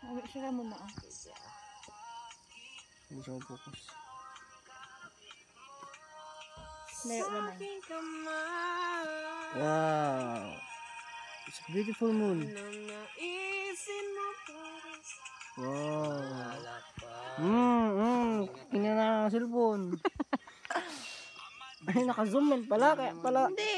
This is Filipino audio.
Sira mo na ah. Hindi siya mag-focus. Layo naman. Wow! It's a beautiful moon. Wow! Tingnan na ang cellphone. Ay, naka-zoom in pala. Kaya pala.